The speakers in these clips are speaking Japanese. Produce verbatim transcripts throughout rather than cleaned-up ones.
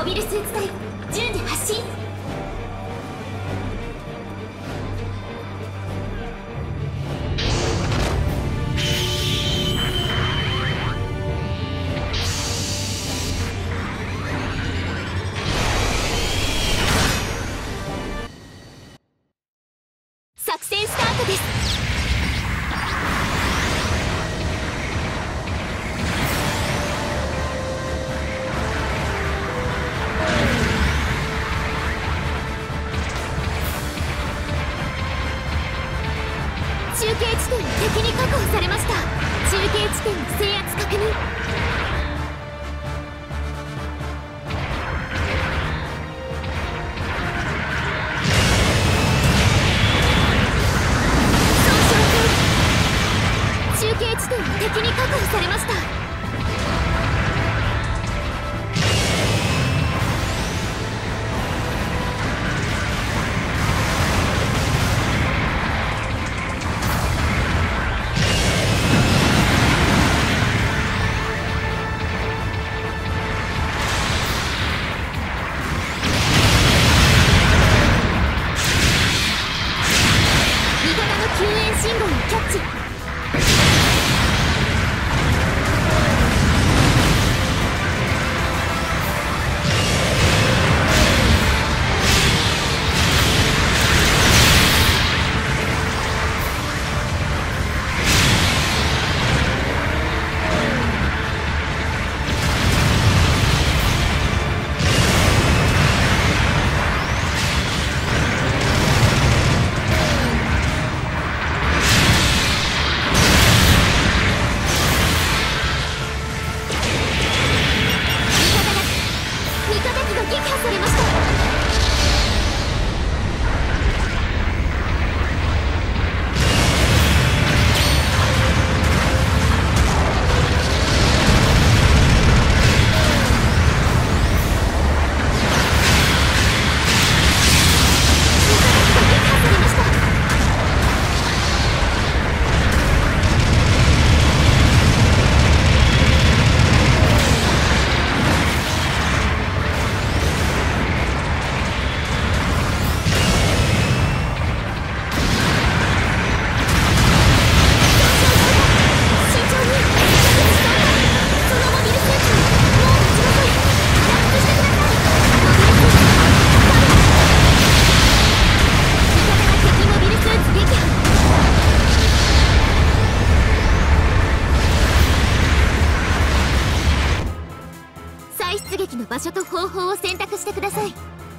モビルスーツ隊順次発進。作戦スタートです。中継地点敵に確保されました。中継地点の制圧確認。中継地点敵に確保されました。味方の救援信号をキャッチ。撃破されました。出撃の場所と方法を選択してください。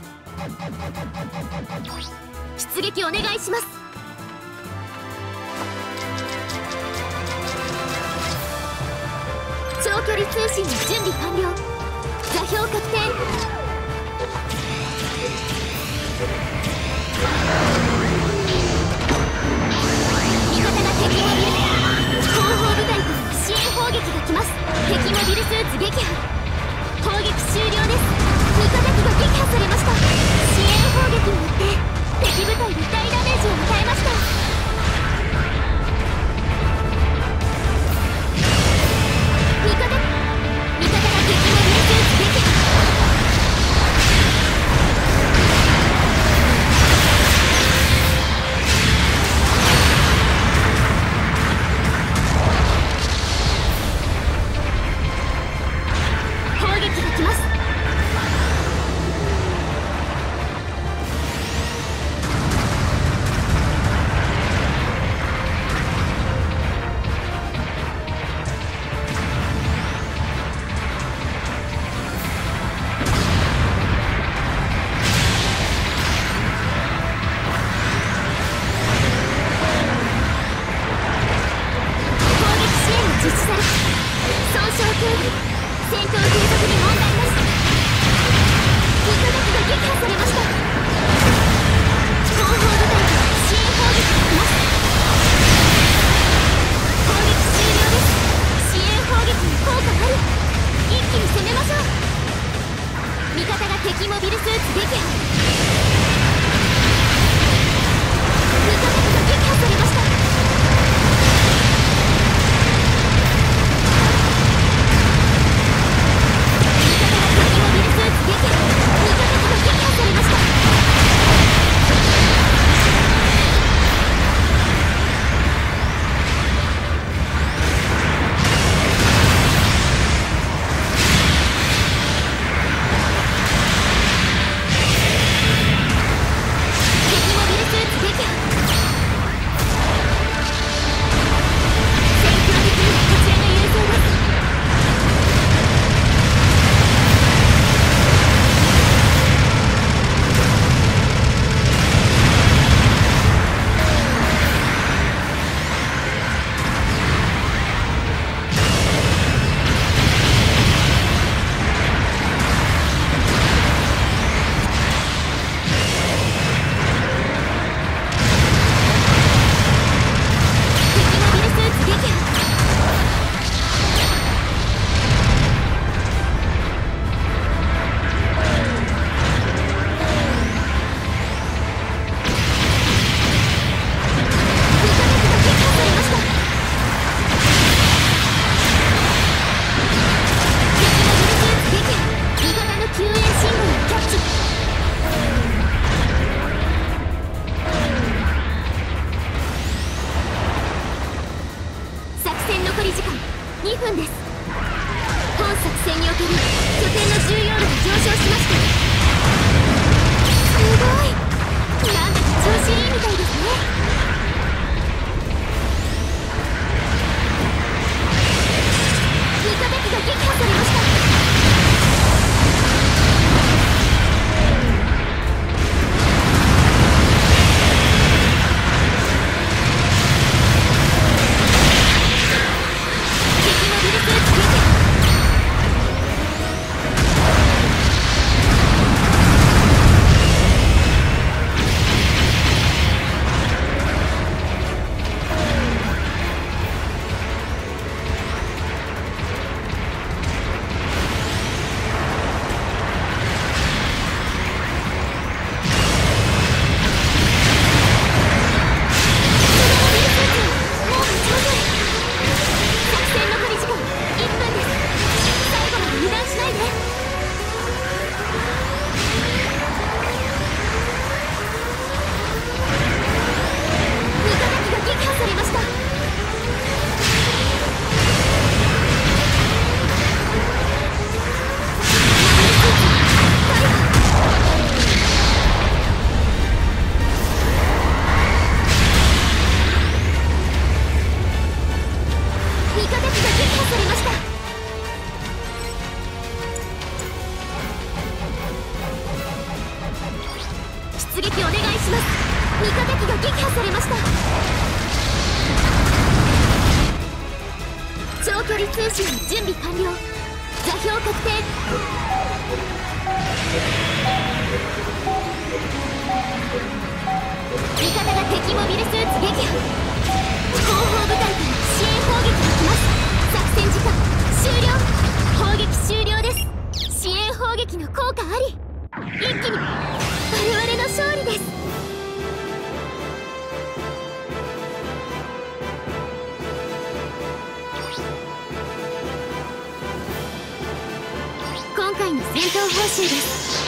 出撃お願いします。長距離通信の準備完了。座標確定。味方が敵モビル後方部隊から支援砲撃が来ます。敵モビルスーツ撃破。砲撃終了です。味方機が撃破されました。支援砲撃によって敵部隊に大ダメージを与えました。味方味方が敵モビルスーツ撃破。砲撃が来ます。実施され損傷警備。戦闘継続に問題なし。味方機が撃破されました。後方部隊から支援砲撃が来ます。攻撃終了です。支援砲撃に効果あり。一気に攻めましょう。味方が敵モビルスーツ撃破。味方機が撃破されました。味方が敵モビルスーツ撃破。 本作戦における拠点の重要度が上昇しました。すごい、なんだか調子いいみたいですね。味方機が撃破されました。出撃お願いします。味方機が撃破されました。長距離通信の準備完了。座標確定。味方が敵モビルスーツ撃破。後方部隊から支援砲撃が来ます。作戦時間終了。砲撃終了です。支援砲撃の効果あり。一気に我々の勝利です。今回の戦闘報酬です。